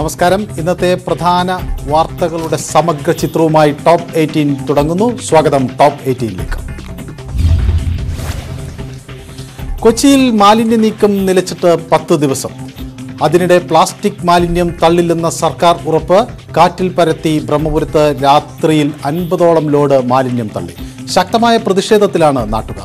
നമസ്കാരം. ഇന്നത്തെ പ്രധാന വാർത്തകളുടെ സമഗ്ര ചിത്രവുമായി ടോപ്പ് 18 തുടങ്ങുന്നു. സ്വാഗതം ടോപ്പ് 18ലേക്ക്. കൊച്ചിയിൽ മാലിന്യ നീക്കം നിലച്ചിട്ട് 10 ദിവസം. അതിനിടെ പ്ലാസ്റ്റിക് മാലിന്യം തള്ളില്ലെന്ന സർക്കാർ ഉറപ്പ്. കാറ്റിൽ പരത്തി ബ്രഹ്മപുരത്ത് രാത്രിയിൽ 50ഓളം ലോഡ് മാലിന്യം തള്ളി. ശക്തമായ പ്രതിഷേധത്തിലാണ് നാട്ടുകാർ.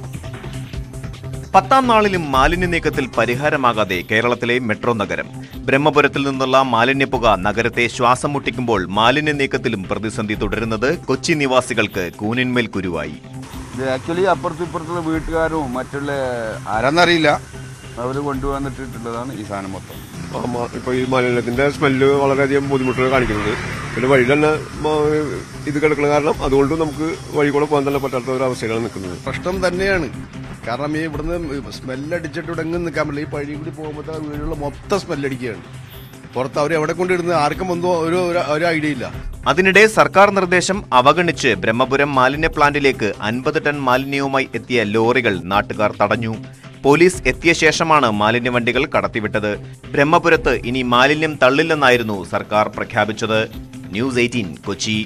10ാം നാളിലും മാലിന്യ നീക്കത്തിൽ പരിഹാരമാകാതെ കേരളത്തിലെ മെട്രോ നഗരം. ബ്രഹ്മപുരത്തിൽ നിന്നുള്ള മാലിന്യപ്പുക നഗരത്തെ ശ്വാസം മുട്ടിക്കുമ്പോൾ മാലിന്യ നീക്കത്തിലും പ്രതിസന്ധി തുടരുന്നത് കൊച്ചി നിവാസികൾക്ക് കൂനിന്മേൽ കുരുവായി. ആക്ച്വലി അപ്പുറത്തും ഇപ്പുറത്തുള്ള വീട്ടുകാരും മറ്റുള്ള ആരാന്നറിയില്ല അവർ കൊണ്ടുവന്നിട്ടുള്ളതാണ് ഈ സാധനം മൊത്തം. ഇപ്പോൾ ഈ മാലിന്യത്തിന്റെ സ്മെല്ല് വളരെയധികം ബുദ്ധിമുട്ടുകൾ കാണിക്കുന്നത്. പിന്നെ വഴി തന്നെ ഇത് കിടക്കുന്ന കാരണം അതുകൊണ്ട് നമുക്ക് വഴി കൂടെ പോകാൻ തന്നെ പറ്റാത്ത ഒരു അവസ്ഥയിലാണ് നിൽക്കുന്നത്. പ്രശ്നം തന്നെയാണ്. കാരണം ഈ ഇവിടുന്ന് സ്മെല്ലടിച്ചിട്ട് ഇവിടെ നിൽക്കാൻ പറ്റില്ല. ഈ പഴി കൂടി പോകുമ്പോൾ വീടുകളിൽ മൊത്തം സ്മെല്ലടിക്കുകയാണ്. പുറത്ത് അവർ എവിടെ കൊണ്ടിരുന്ന് ആർക്കും ഒന്നും ഒരു ഐഡിയ ഇല്ല. അതിനിടെ സർക്കാർ നിർദ്ദേശം അവഗണിച്ച് ബ്രഹ്മപുരം മാലിന്യ പ്ലാന്റിലേക്ക് 50 ടൺ മാലിന്യവുമായി എത്തിയ ലോറികൾ നാട്ടുകാർ തടഞ്ഞു. പോലീസ് എത്തിയ ശേഷമാണ് മാലിന്യ വണ്ടികൾ കടത്തിവിട്ടത്. ബ്രഹ്മപുരത്ത് ഇനി മാലിന്യം തള്ളില്ലെന്നായിരുന്നു സർക്കാർ പ്രഖ്യാപിച്ചത്. ന്യൂസ് 18 കൊച്ചി.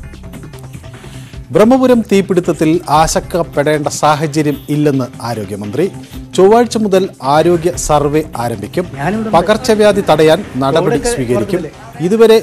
ബ്രഹ്മപുരം തീപിടുത്തത്തിൽ ആശങ്കപ്പെടേണ്ട സാഹചര്യം ഇല്ലെന്ന് ആരോഗ്യമന്ത്രി. ചൊവ്വാഴ്ച മുതൽ ആരോഗ്യ സർവേ ആരംഭിക്കും. പകർച്ചവ്യാധി തടയാൻ നടപടി സ്വീകരിക്കും. ഇതുവരെ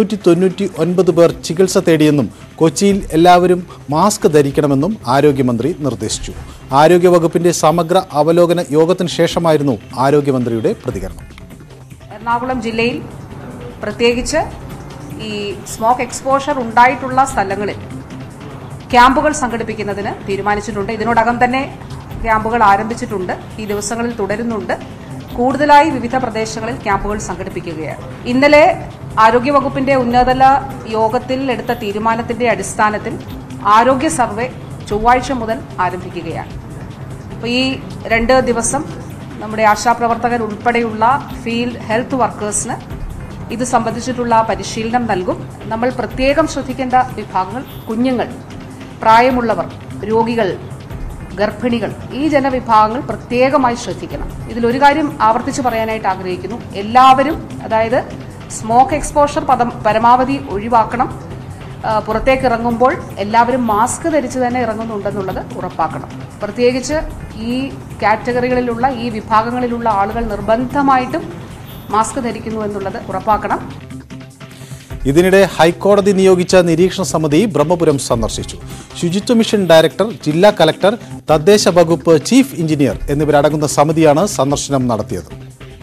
799 പേർ ചികിത്സ തേടിയെന്നും കൊച്ചിയിൽ എല്ലാവരും മാസ്ക് ധരിക്കണമെന്നും ആരോഗ്യമന്ത്രി നിർദ്ദേശിച്ചു. ആരോഗ്യവകുപ്പിന്റെ സമഗ്ര അവലോകന യോഗത്തിന് ശേഷമായിരുന്നു ആരോഗ്യമന്ത്രിയുടെ പ്രതികരണം. എറണാകുളം ജില്ലയിൽ പ്രത്യേകിച്ച് ഈ സ്മോക്ക് എക്സ്പോഷർ ഉണ്ടായിട്ടുള്ള സ്ഥലങ്ങളിൽ ക്യാമ്പുകൾ സംഘടിപ്പിക്കുന്നതിന് തീരുമാനിച്ചിട്ടുണ്ട്. ഇതിനോടകം തന്നെ ക്യാമ്പുകൾ ആരംഭിച്ചിട്ടുണ്ട്. ഈ ദിവസങ്ങളിൽ തുടരുന്നുണ്ട്. കൂടുതലായി വിവിധ പ്രദേശങ്ങളിൽ ക്യാമ്പുകൾ സംഘടിപ്പിക്കുകയാണ്. ഇന്നലെ ആരോഗ്യവകുപ്പിന്റെ ഉന്നതതല യോഗത്തിൽ എടുത്ത തീരുമാനത്തിന്റെ അടിസ്ഥാനത്തിൽ ആരോഗ്യ സർവേ ചൊവ്വാഴ്ച മുതൽ ആരംഭിക്കുകയാണ്. അപ്പോൾ ഈ 2 ദിവസം നമ്മുടെ ആശാപ്രവർത്തകർ ഉൾപ്പെടെയുള്ള ഫീൽഡ് ഹെൽത്ത് വർക്കേഴ്സിന് ഇത് സംബന്ധിച്ചിട്ടുള്ള പരിശീലനം നൽകും. നമ്മൾ പ്രത്യേകം ശ്രദ്ധിക്കേണ്ട വിഭാഗങ്ങൾ കുഞ്ഞുങ്ങൾ, പ്രായമുള്ളവർ, രോഗികൾ, ഗർഭിണികൾ, ഈ ജനവിഭാഗങ്ങൾ പ്രത്യേകമായി ശ്രദ്ധിക്കണം. ഇതിലൊരു കാര്യം ആവർത്തിച്ച് പറയാനായിട്ട് ആഗ്രഹിക്കുന്നു. എല്ലാവരും, അതായത് സ്മോക്ക് എക്സ്പോഷർ പരമാവധി ഒഴിവാക്കണം. പുറത്തേക്ക് ഇറങ്ങുമ്പോൾ എല്ലാവരും മാസ്ക് ധരിച്ച് തന്നെ ഇറങ്ങുന്നുണ്ടെന്നുള്ളത് ഉറപ്പാക്കണം. പ്രത്യേകിച്ച് ഈ കാറ്റഗറികളിലുള്ള ഈ വിഭാഗങ്ങളിലുള്ള ആളുകൾ നിർബന്ധമായിട്ടും മാസ്ക് ധരിക്കുന്നു എന്നുള്ളത് ഉറപ്പാക്കണം. ഇതിനിടെ ഹൈക്കോടതി നിയോഗിച്ച നിരീക്ഷണ സമിതി ബ്രഹ്മപുരം സന്ദർശിച്ചു. ശുചിത്വ മിഷൻ ഡയറക്ടർ, ജില്ലാ കലക്ടർ, തദ്ദേശ വകുപ്പ് ചീഫ് എഞ്ചിനീയർ എന്നിവരടങ്ങുന്ന സമിതിയാണ് സന്ദർശനം നടത്തിയത്.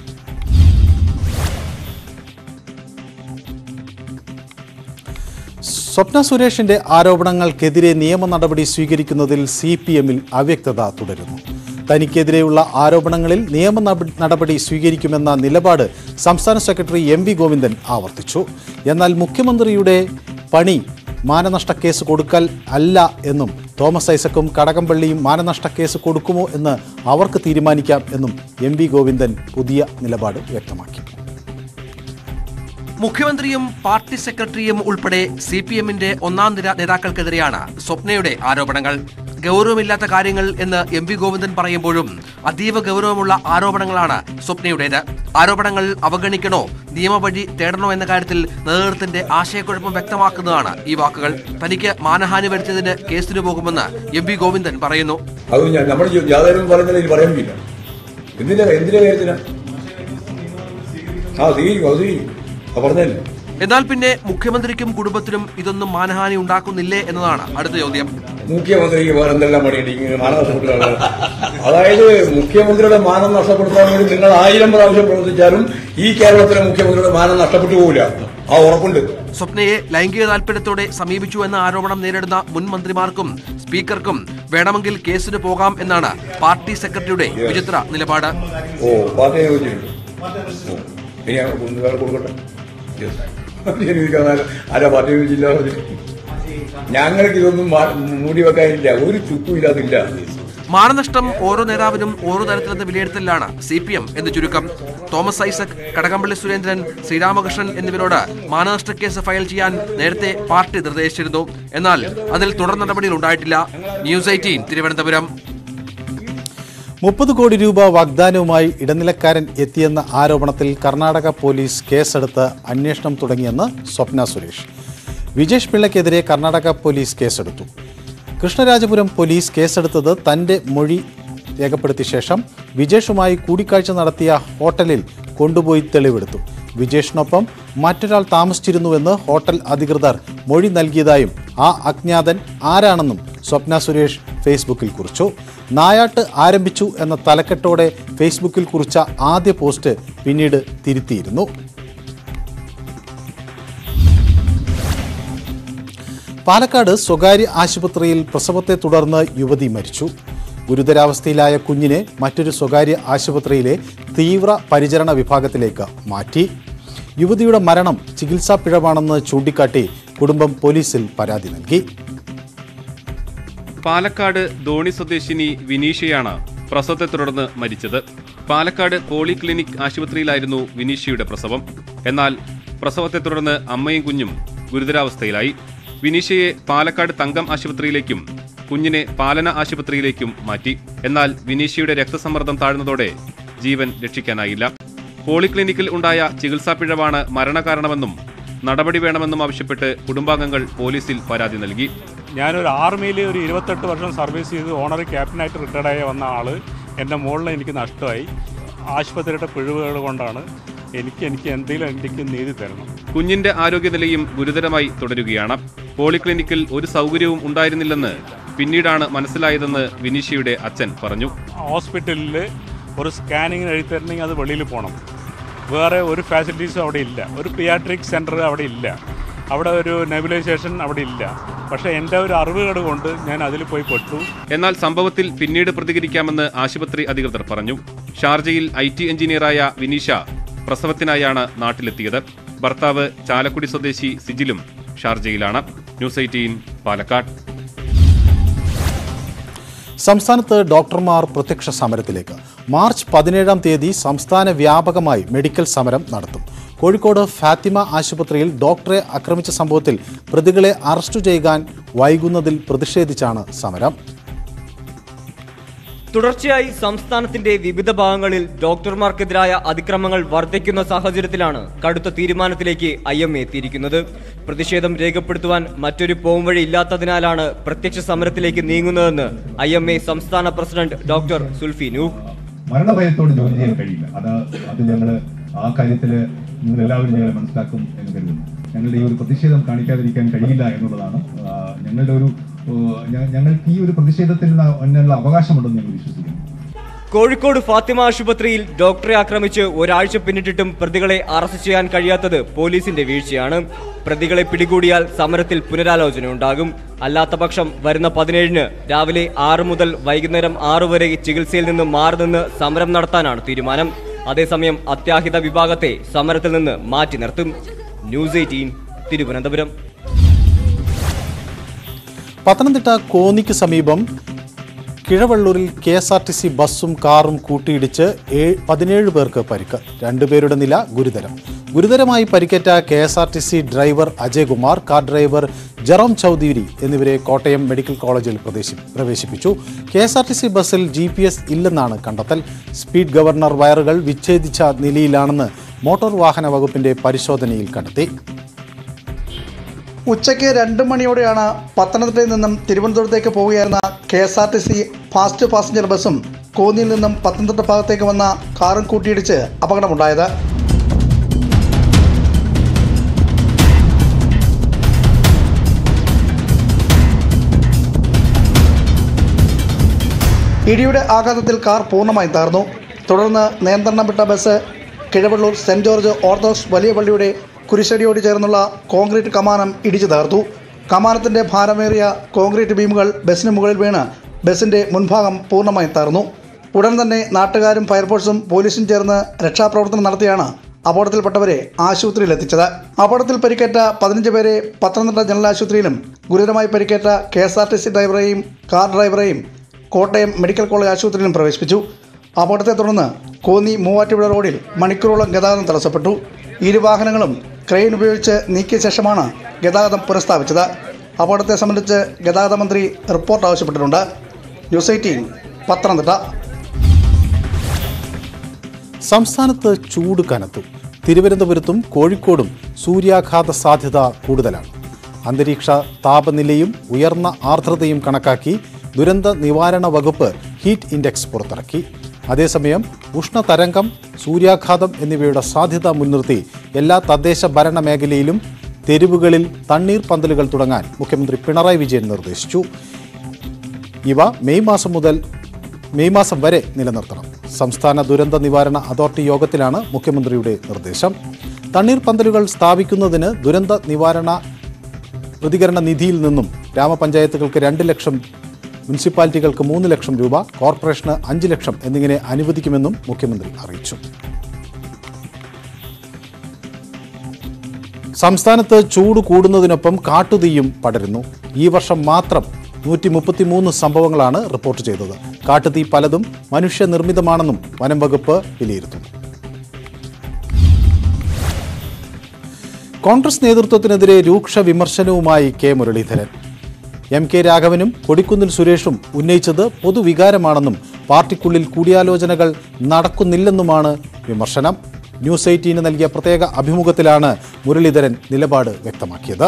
സ്വപ്ന സുരേഷിന്റെ ആരോപണങ്ങൾക്കെതിരെ നിയമ നടപടി സ്വീകരിക്കുന്നതിൽ CPM-ൽ അവ്യക്തത തുടരുന്നു. തനിക്കെതിരെയുള്ള ആരോപണങ്ങളിൽ നിയമ നടപടി സ്വീകരിക്കുമെന്ന നിലപാട് സംസ്ഥാന സെക്രട്ടറി MV ഗോവിന്ദൻ ആവർത്തിച്ചു. എന്നാൽ മുഖ്യമന്ത്രിയുടെ പണി മാനനഷ്ടക്കേസ് കൊടുക്കൽ അല്ല എന്നും തോമസ് ഐസക്കും കടകംപള്ളിയും മാനനഷ്ടക്കേസ് കൊടുക്കുമോ എന്ന് അവർക്ക് തീരുമാനിക്കാം എന്നും MV ഗോവിന്ദൻ പുതിയ നിലപാട് വ്യക്തമാക്കി. മുഖ്യമന്ത്രിയും പാർട്ടി സെക്രട്ടറിയും ഉൾപ്പെടെ CPM-ന്റെ ഒന്നാം നിര നേതാക്കൾക്കെതിരെയാണ് സ്വപ്നയുടെ ആരോപണങ്ങൾ. ഗൗരവമില്ലാത്ത കാര്യങ്ങൾ എന്ന് MV ഗോവിന്ദൻ പറയുമ്പോഴും അതീവ ഗൗരവമുള്ള ആരോപണങ്ങളാണ് സ്വപ്നയുടേത്. ആരോപണങ്ങൾ അവഗണിക്കണോ നിയമവഴി തേടണോ എന്ന കാര്യത്തിൽ നേതൃത്വത്തിന്റെ ആശയക്കുഴപ്പം വ്യക്തമാക്കുന്നതാണ് ഈ വാക്കുകൾ. തനിക്ക് മാനഹാനി വരുത്തിയതിന് കേസിന് പോകുമെന്ന് MV ഗോവിന്ദൻ പറയുന്നു. എന്നാൽ പിന്നെ മുഖ്യമന്ത്രിക്കും കുടുംബത്തിനും ഇതൊന്നും മാനഹാനി ഉണ്ടാക്കുന്നില്ലേ എന്നതാണ് അടുത്ത ചോദ്യം. മുഖ്യമന്ത്രിക്ക് വേറെ എന്തെല്ലാം പണിയുണ്ട് മാനം നഷ്ടപ്പെടുക? അതായത് മുഖ്യമന്ത്രിയുടെ മാനം നഷ്ടപ്പെടുത്താൻ വേണ്ടി നിങ്ങൾ 1000 പ്രാവശ്യം പ്രവർത്തിച്ചാലും ഈ കേരളത്തിലെ മുഖ്യമന്ത്രിയുടെ മാനം നഷ്ടപ്പെട്ടു പോകില്ല, ആ ഉറപ്പുണ്ട്. സ്വപ്നയെ ലൈംഗിക താൽപര്യത്തോടെ സമീപിച്ചു എന്ന ആരോപണം നേരിടുന്ന മുൻ മന്ത്രിമാർക്കും സ്പീക്കർക്കും വേണമെങ്കിൽ കേസിന് പോകാം എന്നാണ് പാർട്ടി സെക്രട്ടറിയുടെ വിചിത്ര നിലപാട്. ഞങ്ങൾക്ക് ഇതൊന്നും മൂടി വെക്കാനില്ല, ഒരു ചുക്കുമില്ലാതില്ല. മാനനഷ്ടം ഓരോ നേതാവിനും ഓരോ തരത്തിലെന്ന വിലയിരുത്തലാണ് CPM എന്ന് ചുരുക്കം. തോമസ് ഐസക്, കടകംപള്ളി സുരേന്ദ്രൻ, ശ്രീരാമകൃഷ്ണൻ എന്നിവരോട് മാനനഷ്ടക്കേസ് ഫയൽ ചെയ്യാൻ നേരത്തെ പാർട്ടി നിർദ്ദേശിച്ചിരുന്നു. എന്നാൽ അതിൽ തുടർ നടപടികൾ ഉണ്ടായിട്ടില്ല. ന്യൂസ് 18 തിരുവനന്തപുരം. 30 കോടി രൂപ വാഗ്ദാനവുമായി ഇടനിലക്കാരൻ എത്തിയെന്ന ആരോപണത്തിൽ കർണാടക പോലീസ് കേസെടുത്ത് അന്വേഷണം തുടങ്ങിയെന്ന് സ്വപ്ന സുരേഷ്. വിജേഷ് പിള്ളയ്ക്കെതിരെ കർണാടക പോലീസ് കേസെടുത്തു. കൃഷ്ണരാജപുരം പോലീസ് കേസെടുത്തത് തന്റെ മൊഴി രേഖപ്പെടുത്തിയ ശേഷം വിജേഷുമായി കൂടിക്കാഴ്ച നടത്തിയ ഹോട്ടലിൽ കൊണ്ടുപോയി തെളിവെടുത്തു. വിജേഷിനൊപ്പം മറ്റൊരാൾ താമസിച്ചിരുന്നുവെന്ന് ഹോട്ടൽ അധികൃതർ മൊഴി നൽകിയതായും ആ അജ്ഞാതൻ ആരാണെന്നും സ്വപ്ന സുരേഷ് ഫേസ്ബുക്കിൽ കുറിച്ചു. നായാട്ട് ആരംഭിച്ചു എന്ന തലക്കെട്ടോടെ ഫേസ്ബുക്കിൽ കുറിച്ച ആദ്യ പോസ്റ്റ് പിന്നീട് തിരുത്തിയിരുന്നു. പാലക്കാട് സ്വകാര്യ ആശുപത്രിയിൽ പ്രസവത്തെ തുടർന്ന് യുവതി മരിച്ചു. ഗുരുതരാവസ്ഥയിലായ കുഞ്ഞിനെ മറ്റൊരു സ്വകാര്യ ആശുപത്രിയിലെ തീവ്ര പരിചരണ വിഭാഗത്തിലേക്ക് മാറ്റി. യുവതിയുടെ മരണം ചികിത്സാ പിഴവാണെന്ന് ചൂണ്ടിക്കാട്ടി കുടുംബം പോലീസിൽ പരാതി നൽകി. പാലക്കാട് ധോണി സ്വദേശിനി വിനീഷയാണ് പ്രസവത്തെ തുടർന്ന് മരിച്ചത്. പാലക്കാട് പോളിക്ലിനിക് ആശുപത്രിയിലായിരുന്നു വിനീഷയുടെ പ്രസവം. എന്നാൽ പ്രസവത്തെ തുടർന്ന് അമ്മയും കുഞ്ഞും ഗുരുതരാവസ്ഥയിലായി. വിനീഷയെ പാലക്കാട് തങ്കം ആശുപത്രിയിലേക്കും കുഞ്ഞിനെ പാലന ആശുപത്രിയിലേക്കും മാറ്റി. എന്നാൽ വിനീഷയുടെ രക്തസമ്മർദ്ദം താഴ്ന്നതോടെ ജീവൻ രക്ഷിക്കാനായില്ല. പോളിക്ലിനിക്കിൽ ഉണ്ടായ ചികിത്സാ പിഴവാണ് മരണകാരണമെന്നും നടപടി വേണമെന്നും ആവശ്യപ്പെട്ട് കുടുംബാംഗങ്ങൾ പോലീസിൽ പരാതി നൽകി. ഞാനൊരു ആർമിയിൽ ഒരു 28 വർഷം സർവീസ് ചെയ്ത് ഓണറി ക്യാപ്റ്റനായിട്ട് റിട്ടയർഡായി വന്ന ആൾ എൻ്റെ മുകളിൽ എനിക്ക് നഷ്ടമായി. ആശുപത്രിയുടെ പിഴവുകൾ കൊണ്ടാണ് എനിക്ക് എന്തെങ്കിലും നീതി തരണം. കുഞ്ഞിന്റെ ആരോഗ്യനിലയും ഗുരുതരമായി തുടരുകയാണ്. പോളിക്ലിനിക്കിൽ ഒരു സൗകര്യവും ഉണ്ടായിരുന്നില്ലെന്ന് പിന്നീടാണ് മനസ്സിലായതെന്ന് വിനീഷയുടെ അച്ഛൻ പറഞ്ഞു. ഹോസ്പിറ്റലിൽ ഒരു സ്കാനിങ്ങിന് എഴുതിത്തരണമെങ്കിൽ അത് വെളിയിൽ പോകണം. വേറെ ഒരു ഫാസിലിറ്റീസും അവിടെ ഇല്ല. ഒരു പിയാട്രിക് സെൻറ്റർ അവിടെ ഇല്ല. അവിടെ ഒരു നെബുലൈസേഷൻ അവിടെ ഇല്ല. പക്ഷേ എൻ്റെ ഒരു അറിവുകേട് കൊണ്ട് ഞാൻ അതിൽ പോയി പെട്ടു. എന്നാൽ സംഭവത്തിൽ പിന്നീട് പ്രതികരിക്കാമെന്ന് ആശുപത്രി അധികൃതർ പറഞ്ഞു. ഷാർജയിൽ IT എഞ്ചിനീയറായ വിനീഷ പ്രസവത്തിനായാണ് നാട്ടിലെത്തിയത്. ഭർത്താവ് ചാലക്കുടി സ്വദേശി സിജിലും ഷാർജയിലാണ്. ന്യൂസ് 18 പാലക്കാട്. സംസ്ഥാനത്ത് ഡോക്ടർമാർ പ്രത്യക്ഷ സമരത്തിലേക്ക്. മാർച്ച് 17-ാം തീയതി സംസ്ഥാന വ്യാപകമായി മെഡിക്കൽ സമരം നടത്തും. കോഴിക്കോട് ഫാത്തിമ ആശുപത്രിയിൽ ഡോക്ടറെ ആക്രമിച്ച സംഭവത്തിൽ പ്രതികളെ അറസ്റ്റ് ചെയ്യാൻ വൈകുന്നതിൽ പ്രതിഷേധിച്ചാണ് സമരം. തുടർച്ചയായി സംസ്ഥാനത്തിന്റെ വിവിധ ഭാഗങ്ങളിൽ ഡോക്ടർമാർക്കെതിരായ അതിക്രമങ്ങൾ വർദ്ധിക്കുന്ന സാഹചര്യത്തിലാണ് കടുത്ത തീരുമാനത്തിലേക്ക് IMA എത്തിയിരിക്കുന്നത്. പ്രതിഷേധം രേഖപ്പെടുത്തുവാൻ മറ്റൊരു പോംവഴി ഇല്ലാത്തതിനാലാണ് പ്രത്യക്ഷ സമരത്തിലേക്ക് നീങ്ങുന്നതെന്ന് IMA സംസ്ഥാന പ്രസിഡന്റ് ഡോക്ടർ സുൽഫി നൂഹ്. മരണഭയത്തോട് ജോലി ചെയ്യാൻ കഴിയില്ല. അത് ഞങ്ങൾ ആ കാര്യത്തിൽ നിങ്ങൾ എല്ലാവരും ഞങ്ങളെ മനസ്സിലാക്കും എന്ന് കരുതുന്നു. ഞങ്ങളുടെ ഈ ഒരു പ്രതിഷേധം കാണിക്കാതിരിക്കാൻ കഴിയില്ല എന്നുള്ളതാണ് ഞങ്ങൾക്ക് ഈ ഒരു പ്രതിഷേധത്തിനുള്ള അവകാശമുണ്ടെന്ന് ഞങ്ങൾ വിശ്വസിക്കുന്നു. കോഴിക്കോട് ഫാത്തിമ ആശുപത്രിയിൽ ഡോക്ടറെ ആക്രമിച്ച് ഒരാഴ്ച പിന്നിട്ടിട്ടും പ്രതികളെ അറസ്റ്റ് ചെയ്യാൻ കഴിയാത്തത് പോലീസിന്റെ വീഴ്ചയാണ്. പ്രതികളെ പിടികൂടിയാൽ സമരത്തിൽ പുനരാലോചന ഉണ്ടാകും. അല്ലാത്തപക്ഷം വരുന്ന 17-ന് രാവിലെ 6 മുതൽ വൈകുന്നേരം 6 വരെ ചികിത്സയിൽ നിന്ന് മാറി നിന്ന് സമരം നടത്താനാണ് തീരുമാനം. അതേസമയം അത്യാഹിത വിഭാഗത്തെ സമരത്തിൽ നിന്ന് മാറ്റി നിർത്തും. ന്യൂസ് 18 തിരുവനന്തപുരം. പത്തനംതിട്ട കോന്നിക്ക് സമീപം കിഴവള്ളൂരിൽ KSRTC ബസ്സും കാറും കൂട്ടിയിടിച്ച് 17 പേർക്ക് പരിക്ക്. 2 പേരുടെ നില ഗുരുതരം. ഗുരുതരമായി പരിക്കേറ്റ KSRTC driver Ajaykumar, car driver Jerome Chaudhari എന്നിവരെ കോട്ടയം മെഡിക്കൽ കോളേജിൽ പ്രവേശിപ്പിച്ചു. KSRTC ബസ്സിൽ GPS ഇല്ലെന്നാണ് കണ്ടെത്തൽ. സ്പീഡ് ഗവർണർ വയറുകൾ വിച്ഛേദിച്ച നിലയിലാണെന്ന് മോട്ടോർ വാഹന വകുപ്പിന്റെ പരിശോധനയിൽ കണ്ടെത്തി. ഉച്ചയ്ക്ക് 2 മണിയോടെയാണ് പത്തനംതിട്ടയിൽ നിന്നും തിരുവനന്തപുരത്തേക്ക് പോവുകയായിരുന്ന KSRTC ഫാസ്റ്റ് പാസഞ്ചർ ബസ്സും കോന്നിയിൽ നിന്നും പത്തനംതിട്ട ഭാഗത്തേക്ക് വന്ന കാറും കൂട്ടിയിടിച്ച് അപകടമുണ്ടായത്. ഇടിയുടെ ആഘാതത്തിൽ കാർ പൂർണ്ണമായും തകർന്നു. തുടർന്ന് നിയന്ത്രണം വിട്ട bus Kizhavallur saint George Orthodox വലിയ പള്ളിയുടെ കുരിശടിയോട് ചേർന്നുള്ള കോൺക്രീറ്റ് കമാനം ഇടിച്ചു തകർത്തു. കമാനത്തിൻ്റെ ഭാരമേറിയ കോൺക്രീറ്റ് ബീമുകൾ ബസ്സിന് മുകളിൽ വീണ് ബസ്സിൻ്റെ മുൻഭാഗം പൂർണ്ണമായും തകർന്നു. ഉടൻ തന്നെ നാട്ടുകാരും ഫയർഫോഴ്സും പോലീസും ചേർന്ന് രക്ഷാപ്രവർത്തനം നടത്തിയാണ് അപകടത്തിൽപ്പെട്ടവരെ ആശുപത്രിയിൽ എത്തിച്ചത്. അപകടത്തിൽ പരിക്കേറ്റ 15 പേരെ പത്തനംതിട്ട ജനറൽ ആശുപത്രിയിലും ഗുരുതരമായി പരിക്കേറ്റ KSRTC ഡ്രൈവറെയും കാർ ഡ്രൈവറെയും കോട്ടയം മെഡിക്കൽ കോളേജ് ആശുപത്രിയിലും പ്രവേശിപ്പിച്ചു. അപകടത്തെ തുടർന്ന് കോന്നി മൂവാറ്റുപുഴ റോഡിൽ മണിക്കൂറോളം ഗതാഗതം തടസ്സപ്പെട്ടു. ഇരുവാഹനങ്ങളും ക്രെയിൻ ഉപയോഗിച്ച് നീക്കിയ ശേഷമാണ് ഗതാഗതം പുനഃസ്ഥാപിച്ചത്. അപകടത്തെ സംബന്ധിച്ച് ഗതാഗത മന്ത്രി റിപ്പോർട്ട് ആവശ്യപ്പെട്ടിട്ടുണ്ട്. ന്യൂസ് 18 പത്തനംതിട്ട. സംസ്ഥാനത്ത് ചൂട് കനത്തു. തിരുവനന്തപുരത്തും കോഴിക്കോടും സൂര്യാഘാത സാധ്യത കൂടുതലാണ്. അന്തരീക്ഷ താപനിലയും ഉയർന്ന ആർദ്രതയും കണക്കാക്കി ദുരന്ത നിവാരണ വകുപ്പ് ഹീറ്റ് ഇൻഡെക്സ് പുറത്തിറക്കി. അതേസമയം ഉഷ്ണതരംഗം, സൂര്യാഘാതം എന്നിവയുടെ സാധ്യത മുൻനിർത്തി എല്ലാ തദ്ദേശ ഭരണ മേഖലയിലും തെരുവുകളിൽ തണ്ണീർ പന്തലുകൾ തുടങ്ങാൻ മുഖ്യമന്ത്രി പിണറായി വിജയൻ നിർദ്ദേശിച്ചു. ഇവ മെയ് മാസം വരെ നിലനിർത്തണം. സംസ്ഥാന ദുരന്ത നിവാരണ അതോറിറ്റി യോഗത്തിലാണ് മുഖ്യമന്ത്രിയുടെ നിർദ്ദേശം. തണ്ണീർ പന്തലുകൾ സ്ഥാപിക്കുന്നതിന് ദുരന്ത നിവാരണ പ്രതികരണ നിധിയിൽ നിന്നും ഗ്രാമപഞ്ചായത്തുകൾക്ക് 2 ലക്ഷം, മുനിസിപ്പാലിറ്റികൾക്ക് 3 ലക്ഷം രൂപ, കോർപ്പറേഷന് 5 ലക്ഷം എന്നിങ്ങനെ അനുവദിക്കുമെന്നും മുഖ്യമന്ത്രി അറിയിച്ചു. സംസ്ഥാനത്ത് ചൂട് കൂടുന്നതിനൊപ്പം കാട്ടുതീയും പടരുന്നു. ഈ വർഷം മാത്രം 133 സംഭവങ്ങളാണ് റിപ്പോർട്ട് ചെയ്തത്. കാട്ടുതീ പലതും മനുഷ്യനിർമ്മിതമാണെന്നും വനം വകുപ്പ് വിലയിരുത്തുന്നു. കോൺഗ്രസ് നേതൃത്വത്തിനെതിരെ രൂക്ഷ വിമർശനവുമായി കെ മുരളീധരൻ. MK രാഘവനും കൊടിക്കുന്നിൽ സുരേഷും ഉന്നയിച്ചത് പൊതുവികാരമാണെന്നും പാർട്ടിക്കുള്ളിൽ കൂടിയാലോചനകൾ നടക്കുന്നില്ലെന്നുമാണ് വിമർശനം. ന്യൂസ് 18 നൽകിയ പ്രത്യേക അഭിമുഖത്തിലാണ് മുരളീധരൻ നിലപാട് വ്യക്തമാക്കിയത്.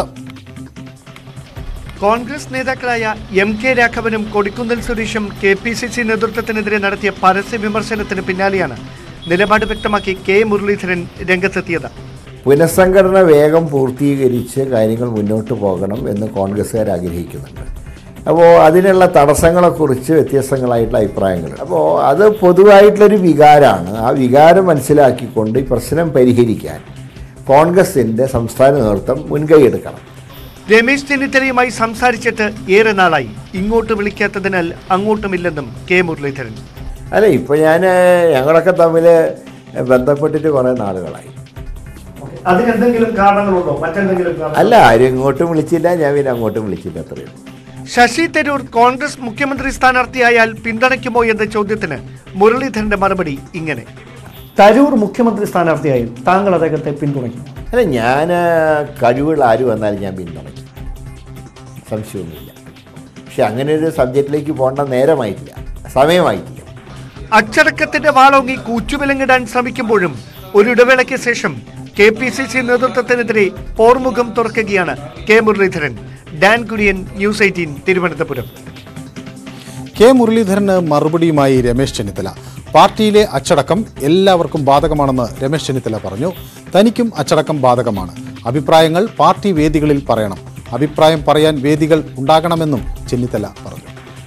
കോൺഗ്രസ് നേതാക്കളായ MK രാഘവനും കൊടിക്കുന്നിൽ സുരേഷും KPCC നേതൃത്വത്തിനെതിരെ നടത്തിയ പരസ്യ വിമർശനത്തിന് പിന്നാലെയാണ് നിലപാട് വ്യക്തമാക്കി കെ മുരളീധരൻ രംഗത്തെത്തിയത്. പുനഃസംഘടന വേഗം പൂർത്തീകരിച്ച് കാര്യങ്ങൾ മുന്നോട്ട് പോകണം എന്ന് കോൺഗ്രസ്സുകാർ ആഗ്രഹിക്കുന്നുണ്ട്. അപ്പോൾ അതിനുള്ള തടസ്സങ്ങളെക്കുറിച്ച് വ്യത്യസ്തങ്ങളായിട്ടുള്ള അഭിപ്രായങ്ങൾ. അപ്പോൾ അത് പൊതുവായിട്ടുള്ളൊരു വികാരമാണ്. ആ വികാരം മനസ്സിലാക്കിക്കൊണ്ട് ഈ പ്രശ്നം പരിഹരിക്കാൻ കോൺഗ്രസിൻ്റെ സംസ്ഥാന നേതൃത്വം മുൻകൈയെടുക്കണം. രമേശ് ചെന്നിത്തലയുമായി സംസാരിച്ചിട്ട് ഏറെ നാളായി. ഇങ്ങോട്ട് വിളിക്കാത്തതിനാൽ അങ്ങോട്ടുമില്ലെന്നും കെ മുരളീധരൻ. അല്ല, ഇപ്പോൾ ഞങ്ങളൊക്കെ തമ്മിൽ ബന്ധപ്പെട്ടിട്ട് കുറേ നാളുകളായി. അതിനെന്തെങ്കിലും കാരണങ്ങളുണ്ടോ? മറ്റെന്തെങ്കിലും? അല്ല, ആരും ഇങ്ങോട്ടും വിളിച്ചില്ല, ഞാൻ പിന്നെ അങ്ങോട്ടും വിളിച്ചില്ല, അത്രയും. ശശി തരൂർ കോൺഗ്രസ് മുഖ്യമന്ത്രി സ്ഥാനാർത്ഥിയായാൽ പിന്തുണയ്ക്കുമോ എന്ന ചോദ്യത്തിന് മുരളീധരന്റെ മറുപടി ഇങ്ങനെ: തരൂർ മുഖ്യമന്ത്രി സ്ഥാനാർത്ഥിയായാൽ താങ്കൾ അദ്ദേഹത്തെ പിന്തുണയ്ക്കും? അല്ല, ഞാൻ കഴിവുകൾ ആര് വന്നാലും ഞാൻ പിന്തുണയ്ക്കും, സംശയമൊന്നുമില്ല. പക്ഷെ അങ്ങനെ ഒരു സബ്ജക്റ്റിലേക്ക് പോകേണ്ട നേരമായിട്ടില്ല, സമയമായിട്ടില്ല. അച്ചടക്കത്തിന്റെ വാളോങ്ങി കൂച്ചുവിലങ്ങിടാൻ ശ്രമിക്കുമ്പോഴും ഒരു ഇടവേളയ്ക്ക് ശേഷം KPCC നേതൃത്വത്തിനെതിരെ പോർമുഖം തുറക്കുകയാണ് K Muraleedharan. Dan Kurian, news 18, Thiruvananthapuram. K മുരളീധരന് മറുപടിയുമായി രമേശ് ചെന്നിത്തല. പാർട്ടിയിലെ അച്ചടക്കം എല്ലാവർക്കും ബാധകമാണെന്ന് രമേശ് ചെന്നിത്തല പറഞ്ഞു. തനിക്കും അച്ചടക്കം ബാധകമാണ്. അഭിപ്രായങ്ങൾ പാർട്ടി വേദികളിൽ പറയണം. അഭിപ്രായം പറയാൻ വേദികൾ ഉണ്ടാകണമെന്നും ചെന്നിത്തല പറഞ്ഞു.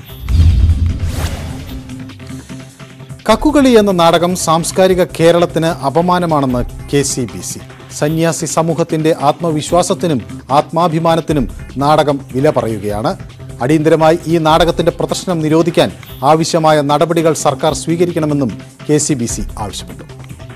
കക്കുകളി എന്ന നാടകം സാംസ്കാരിക കേരളത്തിന് അപമാനമാണെന്ന് KCBC. സന്യാസി സമൂഹത്തിന്റെ ആത്മവിശ്വാസത്തിനും ആത്മാഭിമാനത്തിനും നാടകം വില പറയുകയാണ്. അടിയന്തരമായി ഈ നാടകത്തിന്റെ പ്രദർശനം നിരോധിക്കാൻ ആവശ്യമായ നടപടികൾ സർക്കാർ സ്വീകരിക്കണമെന്നും KCBC ആവശ്യപ്പെട്ടു.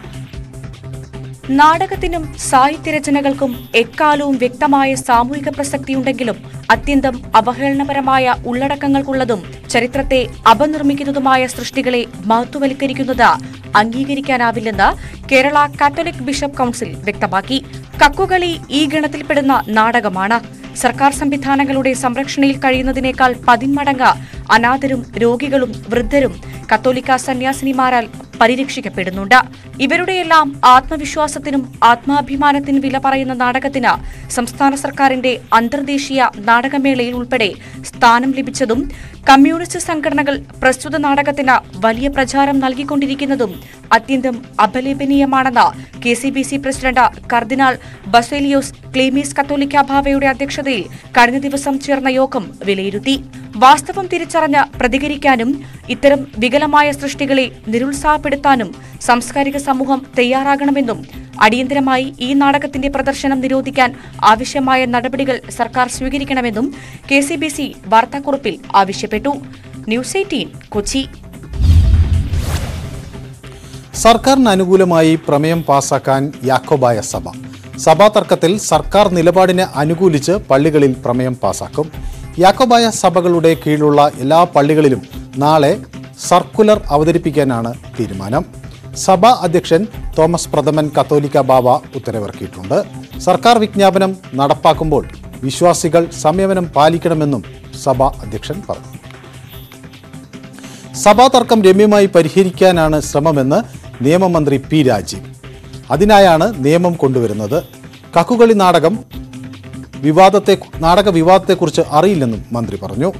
നാടകത്തിനും സാഹിത്യരചനകൾക്കും എക്കാലവും വ്യക്തമായ സാമൂഹിക പ്രസക്തിയുണ്ടെങ്കിലും അത്യന്തം അവഹേളനപരമായ ഉള്ളടക്കങ്ങൾക്കുള്ളതും ചരിത്രത്തെ അപനിർമ്മിക്കുന്നതുമായ സൃഷ്ടികളെ മഹത്വവൽക്കരിക്കുന്നത് അംഗീകരിക്കാനാവില്ലെന്ന് കേരള കാത്തലിക് ബിഷപ്പ് കൌൺസിൽ വ്യക്തമാക്കി. കക്കുകളി ഈ ഗണത്തിൽപ്പെടുന്ന നാടകമാണ്. സർക്കാർ സംവിധാനങ്ങളുടെ സംരക്ഷണയിൽ കഴിയുന്നതിനേക്കാൾ 10 മടങ്ങ് അനാഥരും രോഗികളും വൃദ്ധരും കത്തോലിക്ക സന്യാസിനിമാരാൽ പരിരക്ഷിക്കപ്പെടുന്നുണ്ട്. ഇവരുടെയെല്ലാം ആത്മവിശ്വാസത്തിനും ആത്മാഭിമാനത്തിനും വില പറയുന്ന നാടകത്തിന് സംസ്ഥാന സർക്കാരിന്റെ അന്തർദേശീയ നാടകമേളയിൽ ഉൾപ്പെടെ സ്ഥാനം ലഭിച്ചതും കമ്മ്യൂണിസ്റ്റ് സംഘടനകൾ പ്രസ്തുത നാടകത്തിന് വലിയ പ്രചാരം നൽകിക്കൊണ്ടിരിക്കുന്നതും അത്യന്തം അപലപനീയമാണെന്ന് KCBC president cardinal Baselios Cleemis Catholicos ബാവയുടെ അധ്യക്ഷതയിൽ കഴിഞ്ഞ ദിവസം ചേർന്ന യോഗം വിലയിരുത്തി. വാസ്തവം തിരിച്ചറിഞ്ഞ് പ്രതികരിക്കാനും ഇത്തരം വികലമായ സൃഷ്ടികളെ നിരുത്സാഹപ്പെടുത്താനും സാംസ്കാരിക സമൂഹം തയ്യാറാകണമെന്നും അടിയന്തരമായി ഈ നാടകത്തിന്റെ പ്രദർശനം നിരോധിക്കാൻ ആവശ്യമായ നടപടികൾ സർക്കാർ സ്വീകരിക്കണമെന്നും KCBC വാർത്താക്കുറിപ്പിൽ ആവശ്യപ്പെട്ടു. ന്യൂസ് 18 കൊച്ചി. സർക്കാരിന് അനുകൂലമായി പ്രമേയം പാസാക്കാൻ യാക്കോബായ സഭ. സഭാ തർക്കത്തിൽ സർക്കാർ നിലപാടിനെ അനുകൂലിച്ച് പള്ളികളിൽ പ്രമേയം പാസാക്കും. യാക്കോബായ സഭകളുടെ കീഴിലുള്ള എല്ലാ പള്ളികളിലും നാളെ സർക്കുലർ അവതരിപ്പിക്കാനാണ് തീരുമാനം. സഭാ അധ്യക്ഷൻ തോമസ് പ്രഥമൻ കത്തോലിക്ക ബാവ ഉത്തരവിറക്കിയിട്ടുണ്ട്. സർക്കാർ വിജ്ഞാപനം നടപ്പാക്കുമ്പോൾ വിശ്വാസികൾ സംയമനം പാലിക്കണമെന്നും സഭാ അധ്യക്ഷൻ പറഞ്ഞു. സഭാ തർക്കം രമ്യമായി പരിഹരിക്കാനാണ് ശ്രമമെന്ന് നിയമമന്ത്രി പി രാജീവ്. അതിനായാണ് നിയമം കൊണ്ടുവരുന്നത്. കക്കുകളി നാടക വിവാദത്തെക്കുറിച്ച് അറിയില്ലെന്നും മന്ത്രി പറഞ്ഞു.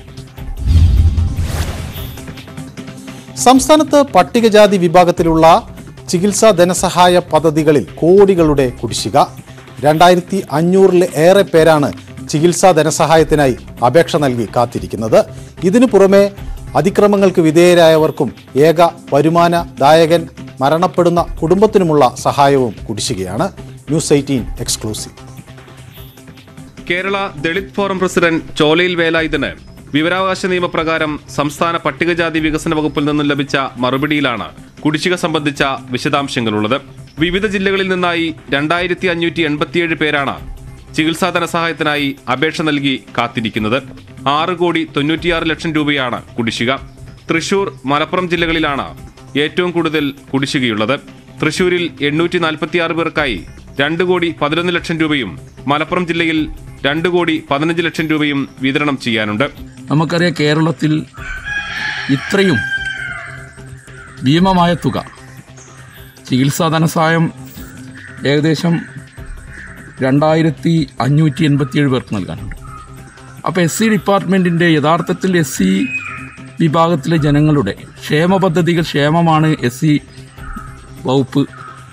സംസ്ഥാനത്ത് പട്ടികജാതി വിഭാഗത്തിലുള്ള ചികിത്സാ ധനസഹായ പദ്ധതികളിൽ കോടികളുടെ കുടിശ്ശിക. 2500-ലേറെ പേരാണ് ചികിത്സാ ധനസഹായത്തിനായി അപേക്ഷ നൽകി കാത്തിരിക്കുന്നത്. ഇതിനു പുറമെ അതിക്രമങ്ങൾക്ക് വിധേയരായവർക്കും ഏക വരുമാനദായകൻ മരണപ്പെടുന്ന കുടുംബത്തിനുമുള്ള സഹായവും കുടിശ്ശികയാണ്. News 18 exclusive. Kerala Dalit forum president Cholayil വേലായുധന് വിവരാവകാശ നിയമപ്രകാരം സംസ്ഥാന പട്ടികജാതി വികസന വകുപ്പിൽ നിന്നും ലഭിച്ച മറുപടിയിലാണ് കുടിശ്ശിക സംബന്ധിച്ച വിശദാംശങ്ങളുള്ളത്. വിവിധ ജില്ലകളിൽ നിന്നായി 2587 പേരാണ് ചികിത്സാ ധനസഹായത്തിനായി അപേക്ഷ നൽകി കാത്തിരിക്കുന്നത്. 6,96,00,000 രൂപയാണ് കുടിശ്ശിക. തൃശൂർ, മലപ്പുറം ജില്ലകളിലാണ് ഏറ്റവും കൂടുതൽ കുടിശ്ശികയുള്ളത്. തൃശൂരിൽ 846 പേർക്കായി 2,11,00,000 രൂപയും മലപ്പുറം ജില്ലയിൽ 2,15,00,000 രൂപയും വിതരണം ചെയ്യാനുണ്ട്. നമുക്കറിയാം, കേരളത്തിൽ ഇത്രയും ഭീമമായ തുക ചികിത്സാ ധനസഹായം ഏകദേശം 2,587 പേർക്ക് നൽകാനുണ്ട്. അപ്പോൾ SC ഡിപ്പാർട്ട്മെൻറ്റിൻ്റെ യഥാർത്ഥത്തിൽ SC വിഭാഗത്തിലെ ജനങ്ങളുടെ ക്ഷേമ പദ്ധതികൾ, ക്ഷേമമാണ് SC വകുപ്പ്,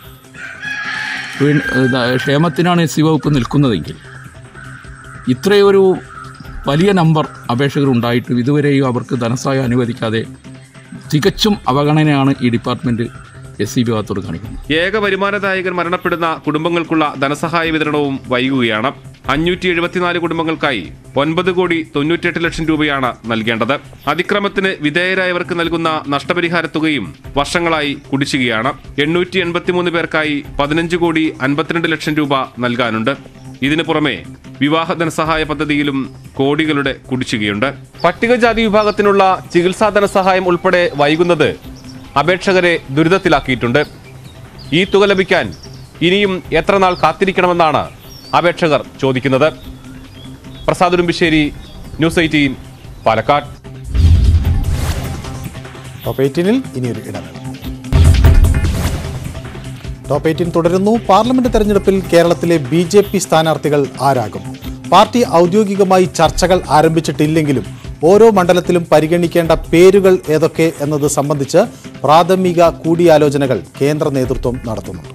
ക്ഷേമത്തിനാണ് SC വകുപ്പ് നിൽക്കുന്നതെങ്കിൽ ഇത്രയൊരു വലിയ നമ്പർ അപേക്ഷകർ ഉണ്ടായിട്ടും ഇതുവരെയും അവർക്ക് ധനസഹായം അനുവദിക്കാതെ തികച്ചും അവഗണനയാണ് ഈ ഡിപ്പാർട്ട്മെൻറ്റ് SC വിഭാഗത്തോട് കാണിക്കുന്നത്. ഏക വരുമാനദായകൻ മരണപ്പെടുന്ന കുടുംബങ്ങൾക്കുള്ള ധനസഹായ വിതരണവും വൈകുകയാണ്. 574 കുടുംബങ്ങൾക്കായി 9,98,00,000 രൂപയാണ് നൽകേണ്ടത്. അതിക്രമത്തിന് വിധേയരായവർക്ക് നൽകുന്ന നഷ്ടപരിഹാര തുകയും വർഷങ്ങളായി കുടിശ്ശികയാണ്. 883 പേർക്കായി 15,52,00,000 രൂപ നൽകാനുണ്ട്. ഇതിനു പുറമെ വിവാഹ ധനസഹായ പദ്ധതിയിലും കോടികളുടെ കുടിശ്ശികയുണ്ട്. പട്ടികജാതി വിഭാഗത്തിനുള്ള ചികിത്സാ ധനസഹായം ഉൾപ്പെടെ വൈകുന്നത് അപേക്ഷകരെ ദുരിതത്തിലാക്കിയിട്ടുണ്ട്. ഈ തുക ലഭിക്കാൻ ഇനിയും എത്ര നാൾ കാത്തിരിക്കണമെന്നാണ് അപേക്ഷകർ ചോദിക്കുന്നത്. പ്രസാദ് ഉടുമ്പിശ്ശേരി, ന്യൂസ് 18, പാലക്കാട്. ടോപ്പ് 18-ൽ ഇനിയൊരു ഇടവേള. ടോപ്പ് 18 തുടരുന്നു. പാർലമെന്റ് തെരഞ്ഞെടുപ്പിൽ കേരളത്തിലെ BJP സ്ഥാനാർത്ഥികൾ ആരാകും? പാർട്ടി ഔദ്യോഗികമായി ചർച്ചകൾ ആരംഭിച്ചിട്ടില്ലെങ്കിലും ഓരോ മണ്ഡലത്തിലും പരിഗണിക്കേണ്ട പേരുകൾ ഏതൊക്കെ എന്നത് സംബന്ധിച്ച് പ്രാഥമിക കൂടിയാലോചനകൾ കേന്ദ്ര നേതൃത്വം നടത്തുന്നുണ്ട്.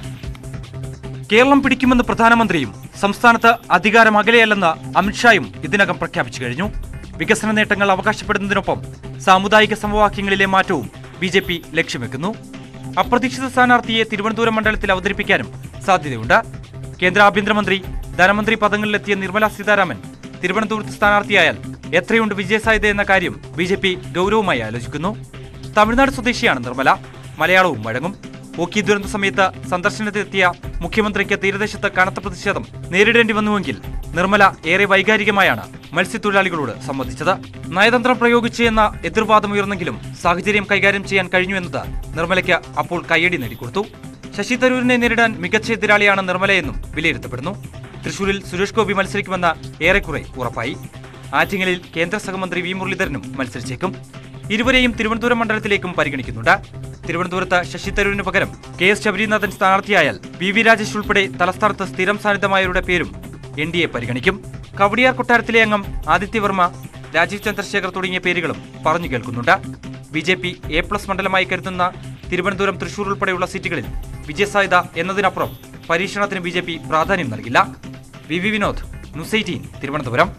കേരളം പിടിക്കുമെന്ന് പ്രധാനമന്ത്രിയും സംസ്ഥാനത്ത് അധികാരം അകലെയല്ലെന്ന് അമിത്ഷായും ഇതിനകം പ്രഖ്യാപിച്ചു കഴിഞ്ഞു. വികസന നേട്ടങ്ങൾ അവകാശപ്പെടുന്നതിനൊപ്പം സാമുദായിക സമവാക്യങ്ങളിലെ മാറ്റവും BJP ലക്ഷ്യം വെക്കുന്നു. അപ്രതീക്ഷിത സ്ഥാനാർത്ഥിയെ തിരുവനന്തപുരം മണ്ഡലത്തിൽ അവതരിപ്പിക്കാനും സാധ്യതയുണ്ട്. കേന്ദ്ര ആഭ്യന്തരമന്ത്രി, ധനമന്ത്രി പദങ്ങളിലെത്തിയ നിർമ്മല സീതാരാമൻ തിരുവനന്തപുരത്ത് സ്ഥാനാർത്ഥിയായാൽ എത്രയുണ്ട് വിജയസാധ്യത എന്ന കാര്യം BJP ഗൗരവമായി ആലോചിക്കുന്നു. തമിഴ്നാട് സ്വദേശിയാണ് നിർമ്മല. മലയാളവും വഴങ്ങും. ഓഖി ദുരന്ത സമയത്ത് സന്ദർശനത്തിലെത്തിയ മുഖ്യമന്ത്രിക്ക് തീരദേശത്ത് കനത്ത പ്രതിഷേധം നേരിടേണ്ടി വന്നുവെങ്കിൽ നിർമ്മല ഏറെ വൈകാരികമായാണ് മത്സ്യത്തൊഴിലാളികളോട് സംവദിച്ചത്. നയതന്ത്രം പ്രയോഗിച്ച് എന്ന എതിർവാദം ഉയർന്നെങ്കിലും സാഹചര്യം കൈകാര്യം ചെയ്യാൻ കഴിഞ്ഞുവെന്നത് നിർമ്മലയ്ക്ക് അപ്പോൾ കയ്യടി നേടിക്കൊടുത്തു. ശശി തരൂരിനെ നേരിടാൻ മികച്ച എതിരാളിയാണ് നിർമ്മലയെന്നും വിലയിരുത്തപ്പെടുന്നു. തൃശൂരിൽ സുരേഷ് ഗോപി മത്സരിക്കുമെന്ന് ഏറെക്കുറെ ഉറപ്പായി. ആറ്റിങ്ങലിൽ കേന്ദ്ര സഹമന്ത്രി വി മുരളീധരനും മത്സരിച്ചേക്കും. ഇരുവരെയും തിരുവനന്തപുരം മണ്ഡലത്തിലേക്കും പരിഗണിക്കുന്നുണ്ട്. തിരുവനന്തപുരത്ത് ശശി തരൂരിന് പകരം KS ശബരീനാഥൻ സ്ഥാനാർത്ഥിയായാൽ PV രാജേഷ് ഉൾപ്പെടെ തലസ്ഥാനത്ത് സ്ഥിരം സാന്നിധ്യമായവരുടെ പേരും NDA പരിഗണിക്കും. കവടിയാർ കൊട്ടാരത്തിലെ അംഗം ആദിത്യവർമ്മ, രാജീവ് ചന്ദ്രശേഖർ തുടങ്ങിയ പേരുകളും പറഞ്ഞു കേൾക്കുന്നുണ്ട്. BJP A+ മണ്ഡലമായി കരുതുന്ന തിരുവനന്തപുരം, തൃശൂർ ഉൾപ്പെടെയുള്ള സീറ്റുകളിൽ വിജയസാധ്യത എന്നതിനപ്പുറം പരീക്ഷണത്തിന് BJP പ്രാധാന്യം നൽകില്ല. VV Vinod, news 18, Thiruvananthapuram.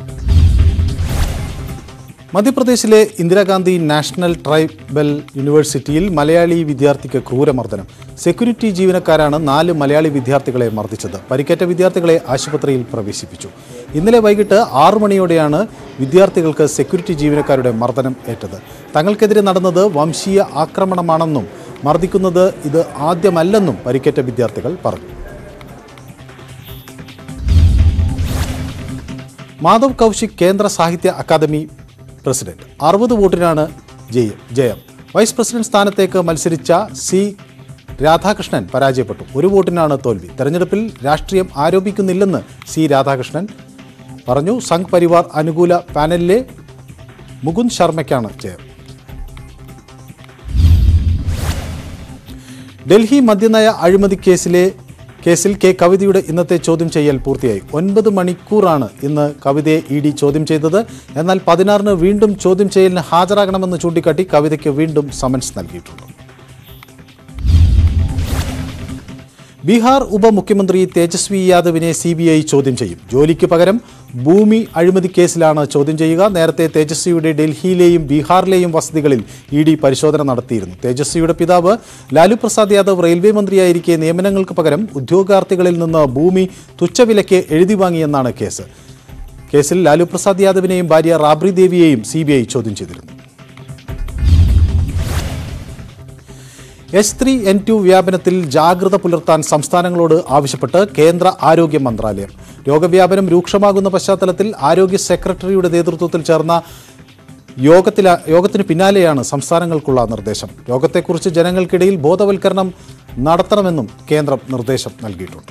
മധ്യപ്രദേശിലെ ഇന്ദിരാഗാന്ധി നാഷണൽ ട്രൈബൽ യൂണിവേഴ്സിറ്റിയിൽ മലയാളി വിദ്യാർത്ഥിക്ക് ക്രൂരമർദ്ദനം. സെക്യൂരിറ്റി ജീവനക്കാരാണ് 4 മലയാളി വിദ്യാർത്ഥികളെ മർദ്ദിച്ചത്. പരിക്കേറ്റ വിദ്യാർത്ഥികളെ ആശുപത്രിയിൽ പ്രവേശിപ്പിച്ചു. ഇന്നലെ വൈകിട്ട് 6 മണിയോടെയാണ് വിദ്യാർത്ഥികൾക്ക് സെക്യൂരിറ്റി ജീവനക്കാരുടെ മർദ്ദനം ഏറ്റത്. തങ്ങൾക്കെതിരെ നടന്നത് വംശീയ ആക്രമണമാണെന്നും മർദ്ദിക്കുന്നത് ഇത് ആദ്യമല്ലെന്നും പരിക്കേറ്റ വിദ്യാർത്ഥികൾ പറഞ്ഞു. മാധവ് കൗശിക് കേന്ദ്ര സാഹിത്യ അക്കാദമി പ്രസിഡന്റ്. 60 വോട്ടിനാണ് ജയം. വൈസ് പ്രസിഡന്റ് സ്ഥാനത്തേക്ക് മത്സരിച്ച C രാധാകൃഷ്ണൻ പരാജയപ്പെട്ടു. 1 വോട്ടിനാണ് തോൽവി. തെരഞ്ഞെടുപ്പിൽ രാഷ്ട്രീയം ആരോപിക്കുന്നില്ലെന്ന് C രാധാകൃഷ്ണൻ പറഞ്ഞു. സംഘ് പരിവാർ അനുകൂല പാനലിലെ മുകുന്ദ് ശർമ്മയ്ക്കാണ് ജയം. ഡൽഹി മദ്യനയ അഴിമതി കേസിൽ കെ കവിതയുടെ ഇന്നത്തെ ചോദ്യം ചെയ്യൽ പൂർത്തിയായി. 9 മണിക്കൂറാണ് ഇന്ന് കവിതയെ ഇ ഡി ചോദ്യം ചെയ്തത്. എന്നാൽ 16-ന് വീണ്ടും ചോദ്യം ചെയ്യലിന് ഹാജരാകണമെന്ന് ചൂണ്ടിക്കാട്ടി കവിതയ്ക്ക് വീണ്ടും സമൻസ് നൽകിയിട്ടുണ്ട്. ബീഹാർ ഉപമുഖ്യമന്ത്രി തേജസ്വി യാദവിനെ CBI ചോദ്യം ചെയ്യും. ജോലിക്ക് പകരം ഭൂമി അഴിമതി കേസിലാണ് ചോദ്യം ചെയ്യുക. നേരത്തെ തേജസ്വിയുടെ ഡൽഹിയിലെയും ബീഹാറിലെയും വസതികളിൽ ഇ ഡി പരിശോധന നടത്തിയിരുന്നു. തേജസ്വിയുടെ പിതാവ് ലാലു പ്രസാദ് യാദവ് റെയിൽവേ മന്ത്രിയായിരിക്കെ നിയമനങ്ങൾക്ക് പകരം ഉദ്യോഗാർത്ഥികളിൽ നിന്ന് ഭൂമി തുച്ഛവിലയ്ക്ക് എഴുതി വാങ്ങിയെന്നാണ് കേസ്. കേസിൽ ലാലു പ്രസാദ് യാദവിനെയും ഭാര്യ റാബ്രി ദേവിയെയും CBI ചോദ്യം ചെയ്തിരുന്നു. H3N2 വ്യാപനത്തിൽ ജാഗ്രത പുലർത്താൻ സംസ്ഥാനങ്ങളോട് ആവശ്യപ്പെട്ട് കേന്ദ്ര ആരോഗ്യ മന്ത്രാലയം. രോഗവ്യാപനം രൂക്ഷമാകുന്ന പശ്ചാത്തലത്തിൽ ആരോഗ്യ സെക്രട്ടറിയുടെ നേതൃത്വത്തിൽ ചേർന്ന യോഗത്തിന് പിന്നാലെയാണ് സംസ്ഥാനങ്ങൾക്കുള്ള നിർദ്ദേശം. രോഗത്തെക്കുറിച്ച് ജനങ്ങൾക്കിടയിൽ ബോധവൽക്കരണം നടത്തണമെന്നും കേന്ദ്രം നിർദ്ദേശം നൽകിയിട്ടുണ്ട്.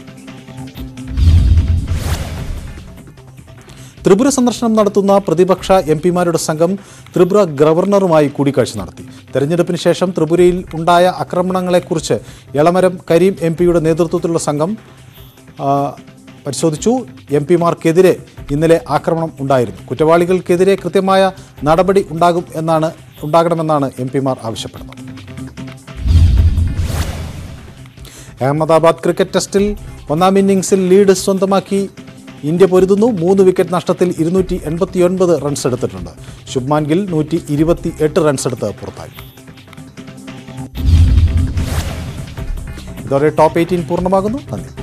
ത്രിപുര സന്ദർശനം നടത്തുന്ന പ്രതിപക്ഷ MP-മാരുടെ സംഘം ത്രിപുര ഗവർണറുമായി കൂടിക്കാഴ്ച നടത്തി. തെരഞ്ഞെടുപ്പിന് ശേഷം ത്രിപുരയിൽ ഉണ്ടായ ആക്രമണങ്ങളെക്കുറിച്ച് എളമരം കരീം MP-യുടെ നേതൃത്വത്തിലുള്ള സംഘം പരിശോധിച്ചു. MP-മാർക്കെതിരെ ഇന്നലെ ആക്രമണം ഉണ്ടായിരുന്നു. കുറ്റവാളികൾക്കെതിരെ കൃത്യമായ നടപടി ഉണ്ടാകണമെന്നാണ് MP-മാർ ആവശ്യപ്പെടുന്നത്. അഹമ്മദാബാദ് ക്രിക്കറ്റ് ടെസ്റ്റിൽ 1-ാം ഇന്നിംഗ്സിൽ ലീഡ് സ്വന്തമാക്കി ഇന്ത്യ പൊരുതുന്നു. 3 വിക്കറ്റ് നഷ്ടത്തിൽ 289 റൺസ് എടുത്തിട്ടുണ്ട്. ശുഭ്മാൻ ഗിൽ 128 റൺസ് എടുത്ത് പുറത്തായി. ഇതോടെ ടോപ്പ് 18 പൂർണ്ണമാകുന്നു. നന്ദി.